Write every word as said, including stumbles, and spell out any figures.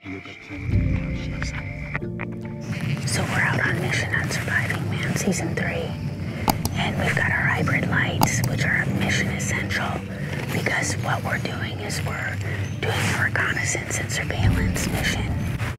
So we're out on mission on Surviving Man Season three. And we've got our hybrid lights, which are mission essential, because what we're doing is we're doing a reconnaissance and surveillance mission.